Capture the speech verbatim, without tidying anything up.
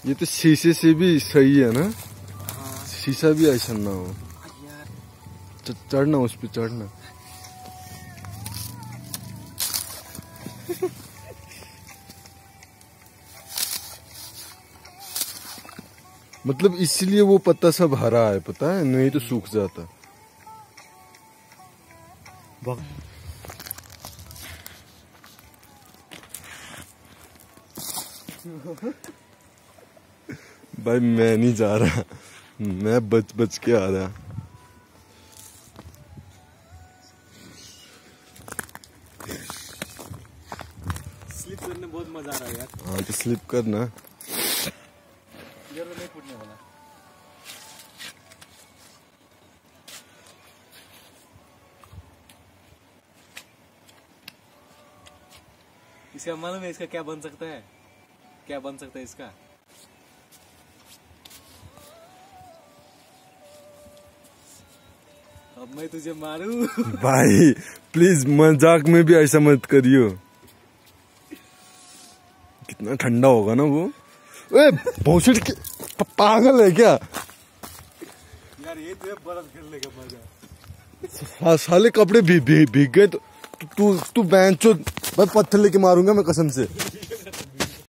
ये तो शीशे से भी सही है ना। शीशा भी ऐसा ना हो। चढ़ना उस पे चढ़ना। मतलब इसलिए वो पत्ता सब हरा है, पता है, नहीं तो सूख जाता। भाई मैं नहीं जा रहा, मैं बच बच के आ रहा। स्लिप करने बहुत मजा आ रहा है यार। हाँ तो स्लिप करना। नहीं फूटने वाला। इसका मालूम है इसका क्या बन सकता है? क्या बन सकता है इसका? अब मैं तुझे मारूं। भाई प्लीज मजाक में भी ऐसा मत करियो। कितना ठंडा होगा ना वो। ए भौंसड़ी के पागल है क्या यार? ये तो बर्फ खेलने का मजा। हाँ साले कपड़े भी भीग गए तो तू तू बेंचो भाई, पत्थर लेके मारूंगा मैं कसम से।